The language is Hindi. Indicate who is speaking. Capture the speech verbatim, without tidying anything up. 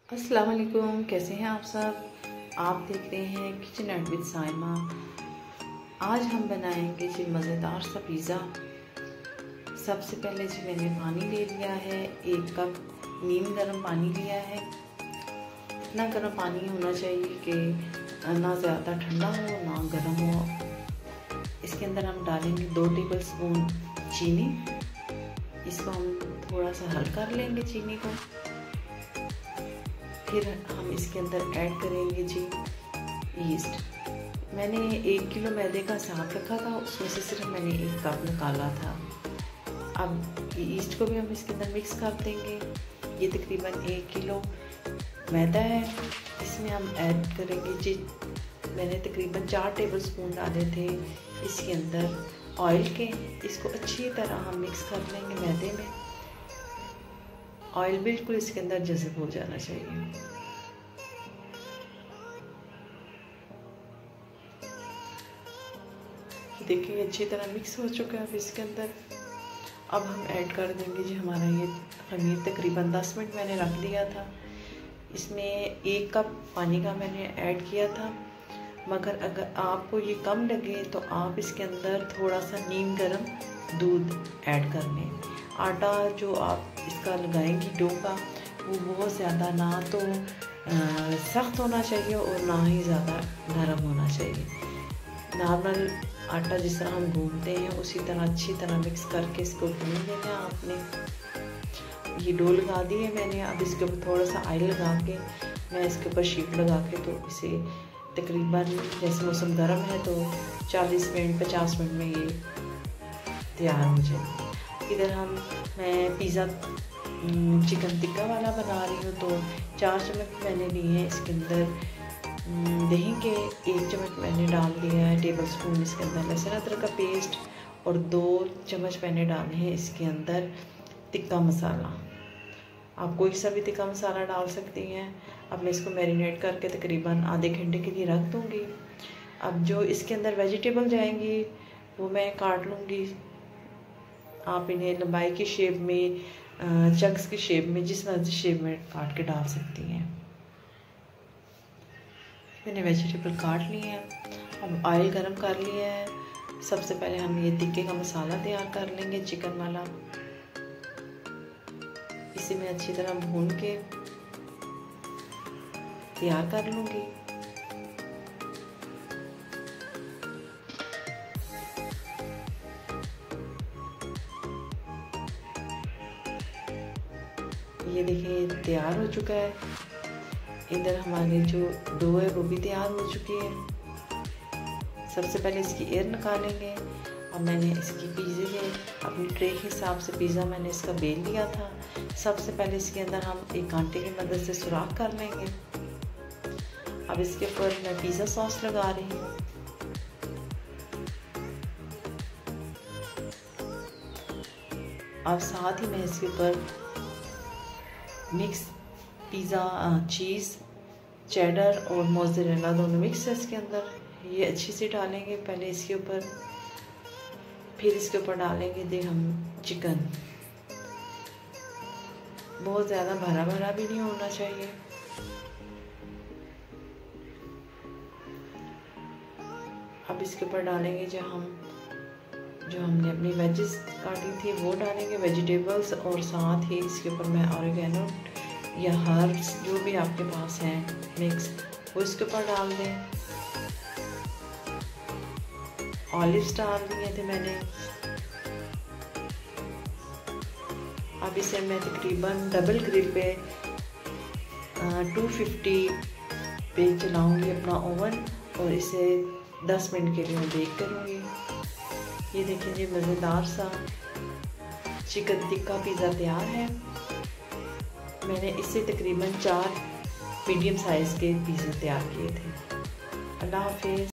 Speaker 1: अस्सलाम वालेकुम, कैसे हैं आप सब। आप देख रहे हैं किचन एंड विद साइमा। आज हम बनाएंगे जी मज़ेदार सा पिज़्ज़ा। सबसे पहले जी मैंने पानी ले लिया है, एक कप नीम गर्म पानी लिया है। इतना गर्म पानी होना चाहिए कि ना ज़्यादा ठंडा हो ना गर्म हो। इसके अंदर हम डालेंगे दो टेबल स्पून चीनी। इसको हम थोड़ा सा हल कर लेंगे चीनी को। फिर हम इसके अंदर ऐड करेंगे जी ईस्ट। मैंने एक किलो मैदे का साथ रखा था, उसमें से सिर्फ मैंने एक कप निकाला था। अब ईस्ट को भी हम इसके अंदर मिक्स कर देंगे। ये तकरीबन एक किलो मैदा है, इसमें हम ऐड करेंगे जी, मैंने तकरीबन चार टेबल स्पून डाले थे इसके अंदर ऑयल के। इसको अच्छी तरह हम मिक्स कर लेंगे मैदे में। ऑयल बिल्कुल इसके अंदर जज़ब हो जाना चाहिए। देखिए अच्छी तरह मिक्स हो चुका है। अब इसके अंदर अब हम ऐड कर देंगे जी हमारा ये खमीर। तकरीबन दस मिनट मैंने रख दिया था। इसमें एक कप पानी का मैंने ऐड किया था, मगर अगर आपको ये कम लगे तो आप इसके अंदर थोड़ा सा नीम गर्म दूध ऐड कर लें। आटा जो आप इसका लगाएंगी डो का, वो बहुत ज़्यादा ना तो सख्त होना चाहिए और ना ही ज़्यादा नरम होना चाहिए। नॉर्मल आटा जिस तरह हम गूंथते हैं उसी तरह अच्छी तरह मिक्स करके इसको गूंथ लेना है आपने। ये डो लगा दी है मैंने। अब इसके ऊपर थोड़ा सा ऑयल लगा के मैं इसके ऊपर शीट लगा के तो इसे तकरीबन, जैसे मौसम गर्म है तो चालीस मिनट पचास मिनट में ये तैयार हो जाएगी। इधर हम मैं पिज़्ज़ा चिकन टिक्का वाला बना रही हूँ, तो चार चम्मच मैंने लिए हैं इसके अंदर दही के। एक चम्मच मैंने डाल दिया है टेबल स्पून इसके अंदर लहसुन अदरक का पेस्ट, और दो चम्मच मैंने डाले हैं इसके अंदर टिक्का मसाला। आप कोई सा भी टिक्का मसाला डाल सकती हैं। अब मैं इसको मैरिनेट करके तकरीबन आधे घंटे के लिए रख दूँगी। अब जो इसके अंदर वेजिटेबल जाएंगी वो मैं काट लूँगी। आप इन्हें लंबाई की शेप में, चंक्स की शेप में, जिस मर्जी शेप में काट के डाल सकती हैं। मैंने वेजिटेबल काट लिए हैं। अब ऑयल गरम कर लिया है। सबसे पहले हम ये टिक्के का मसाला तैयार कर लेंगे चिकन वाला। इसे मैं अच्छी तरह भून के तैयार कर लूँगी। ये देखिए तैयार हो चुका है। इधर हमारे जो डो है वो भी तैयार हो चुकी है। सबसे पहले इसकी एयर निकालेंगे। अब मैंने इसकी पिज़्ज़े के अपनी ट्रे के हिसाब से पिज़्ज़ा मैंने इसका बेल लिया था। सबसे पहले इसके अंदर हम एक कांटे की मदद से सुराख कर लेंगे। अब इसके ऊपर मैं पिज़्ज़ा सॉस लगा रही हूँ। अब साथ ही मैं इसके ऊपर मिक्स पिज़्ज़ा चीज़, चेडर और मोज़रेला दोनों मिक्स है इसके अंदर। ये अच्छी से डालेंगे पहले इसके ऊपर, फिर इसके ऊपर डालेंगे दे हम चिकन। बहुत ज़्यादा भरा भरा भी नहीं होना चाहिए। अब इसके ऊपर डालेंगे जो हम जो हमने अपनी वेजेस काटी थी वो डालेंगे, वेजिटेबल्स, और साथ ही इसके ऊपर मैं ऑरिगेनो या हर्ब्स जो भी आपके पास हैं मिक्स, वो इसके ऊपर डाल दें। ऑलिव्स डाल दिए थे मैंने। अब इसे मैं तकरीबन डबल ग्रिल पे टू फिफ्टी पे चलाऊंगी अपना ओवन, और इसे दस मिनट के लिए मैं बेक करूँगी। ये देखिए जी मज़ेदार सा चिकन टिक्का पिज़्ज़ा तैयार है। मैंने इससे तकरीबन चार मीडियम साइज़ के पिज़्ज़ा तैयार किए थे। अल्लाह हाफ़िज़।